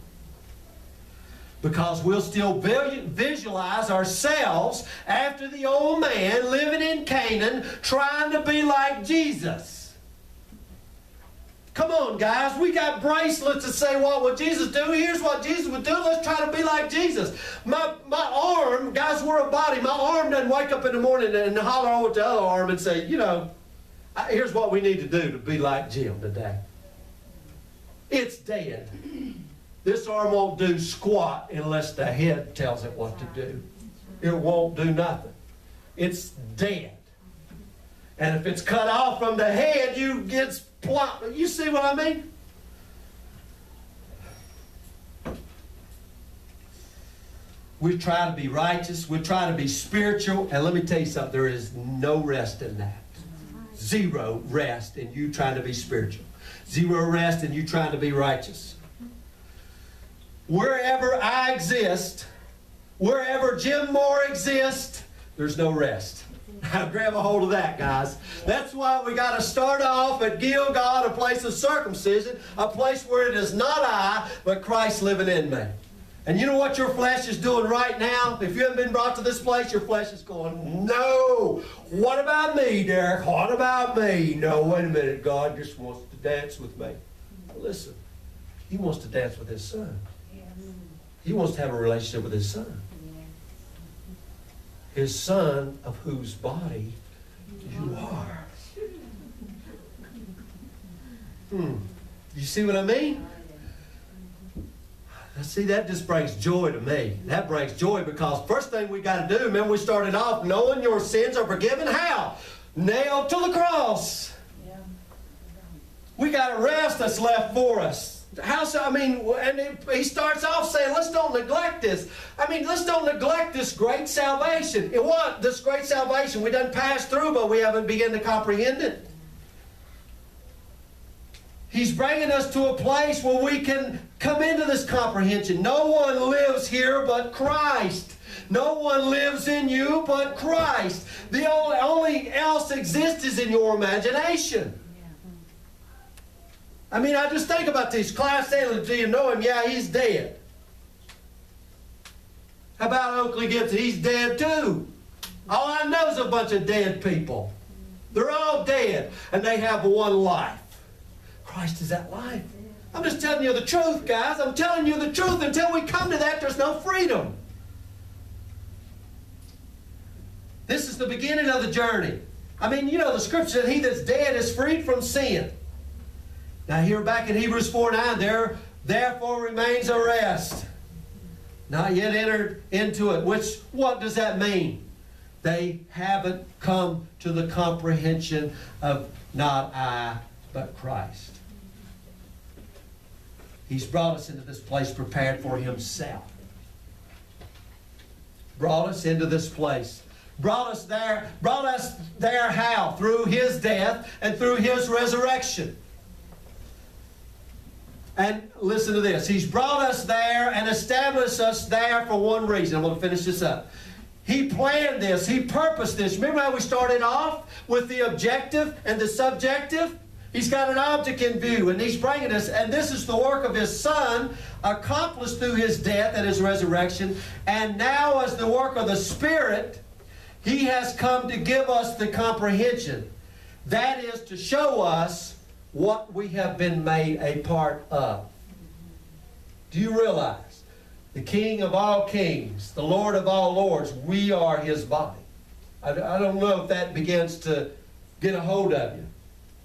Because we'll still visualize ourselves after the old man living in Canaan, trying to be like Jesus. Come on, guys. We got bracelets that say, what would Jesus do? Here's what Jesus would do. Let's try to be like Jesus. My, my arm, guys, we're a body. My arm doesn't wake up in the morning and holler over to the other arm and say, you know, here's what we need to do to be like Jim today. It's dead. This arm won't do squat unless the head tells it what to do. It won't do nothing. it's dead. And if it's cut off from the head, you get plop. You see what I mean? We try to be righteous. We try to be spiritual. And let me tell you something. There is no rest in that. Zero rest in you trying to be spiritual. Zero rest in you trying to be righteous. Wherever I exist, wherever Jim Moore exists, there's no rest. Now grab a hold of that, guys. That's why we got to start off at Gilgah, a place of circumcision, a place where it is not I, but Christ living in me. And you know what your flesh is doing right now? If you haven't been brought to this place, your flesh is going, no. What about me, Derek? What about me? No, wait a minute. God just wants to dance with me. Well, listen, He wants to dance with His Son. He wants to have a relationship with His Son. His Son, of whose body you are. Hmm. You see what I mean? See, that just brings joy to me. That brings joy because first thing we got to do, remember we started off knowing your sins are forgiven. How? Nailed to the cross. Yeah. We got a rest that's left for us. How so? I mean, and he starts off saying, let's don't neglect this. I mean, let's don't neglect this great salvation. And what? This great salvation we done passed through, but we haven't begun to comprehend it. He's bringing us to a place where we can come into this comprehension. No one lives here but Christ. No one lives in you but Christ. The only, only else exists is in your imagination. I mean, I just think about these. Clive Salem, do you know him? Yeah, he's dead. How about Oakley Gibson? He's dead too. All I know is a bunch of dead people. They're all dead, and they have one life. Christ is that life. I'm just telling you the truth, guys. I'm telling you the truth. Until we come to that, there's no freedom. This is the beginning of the journey. I mean, you know, the scripture says, he that's dead is freed from sin. Now here back in Hebrews four nine, there therefore remains a rest. Not yet entered into it. Which, what does that mean? They haven't come to the comprehension of not I, but Christ. He's brought us into this place prepared for Himself. Brought us into this place. Brought us there. Brought us there how? Through His death and through His resurrection. And listen to this. He's brought us there and established us there for one reason. I'm going to finish this up. He planned this. He purposed this. Remember how we started off with the objective and the subjective? He's got an object in view, and He's bringing us, and this is the work of His Son, accomplished through His death and His resurrection. And now as the work of the Spirit, He has come to give us the comprehension. That is to show us what we have been made a part of. Do you realize? The King of all kings, the Lord of all lords, we are His body. I, I don't know if that begins to get a hold of you.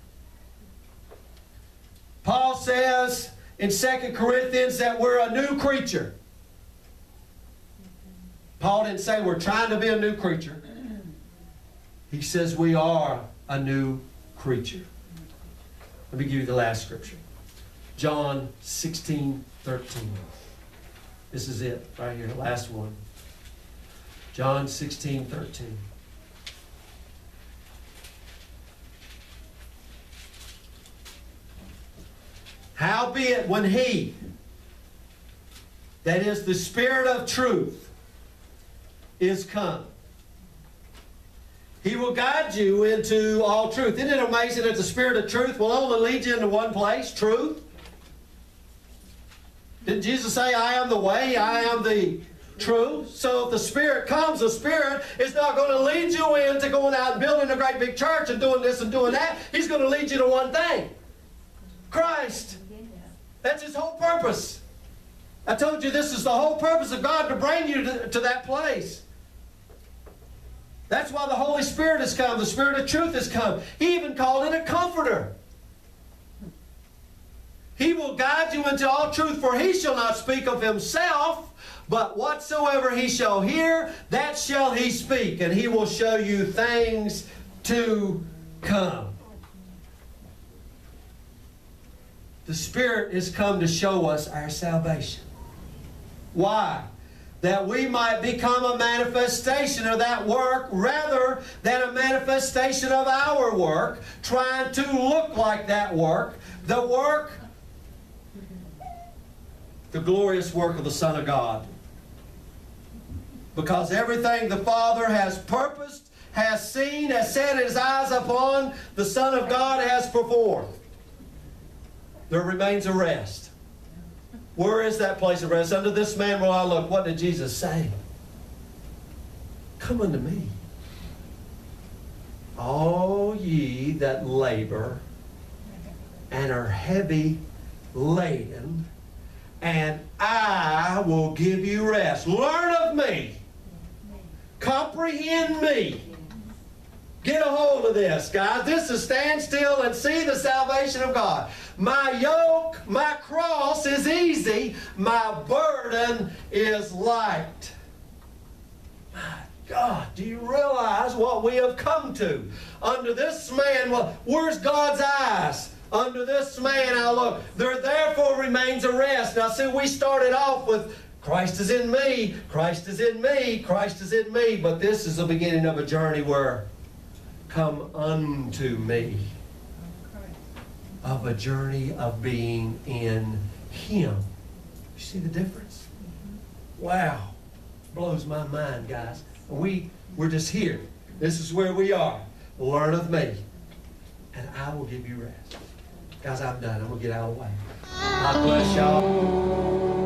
Paul says in Second Corinthians that we're a new creature. Paul didn't say we're trying to be a new creature. He says we are a new creature. Let me give you the last scripture. John sixteen thirteen. This is it right here, last one. John sixteen thirteen. Howbeit when He, that is the Spirit of truth, is come, He will guide you into all truth. Isn't it amazing that the Spirit of truth will only lead you into one place? Truth. Didn't Jesus say, I am the way, I am the truth? So if the Spirit comes, the Spirit is not going to lead you into going out and building a great big church and doing this and doing that. He's going to lead you to one thing. Christ. That's His whole purpose. I told you this is the whole purpose of God, to bring you to, to that place. That's why the Holy Spirit has come. The Spirit of truth has come. He even called it a comforter. He will guide you into all truth, for He shall not speak of Himself, But whatsoever he shall hear, that shall he speak, and he will show you things to come. The Spirit is come to show us our salvation. Why? That we might become a manifestation of that work rather than a manifestation of our work, trying to look like that work. The work, the glorious work of the Son of God. Because everything the Father has purposed, has seen, has set his eyes upon, the Son of God has performed. There remains a rest. Where is that place of rest? Unto this man will I look. What did Jesus say? Come unto me, all ye that labor and are heavy laden, and I will give you rest. Learn of me. Comprehend me. Get a hold of this, guys. This is stand still and see the salvation of God. My yoke, my cross is easy. My burden is light. My God, do you realize what we have come to? Under this man, well, where's God's eyes? Under this man I look. There therefore remains a rest. Now see, we started off with Christ is in me, Christ is in me, Christ is in me. But this is the beginning of a journey where come unto me. Of a journey of being in Him. You see the difference? Wow. Blows my mind, guys. We, we're just here. This is where we are. Learn of me, and I will give you rest. Guys, I'm done. I'm going to get out of the way. God bless y'all.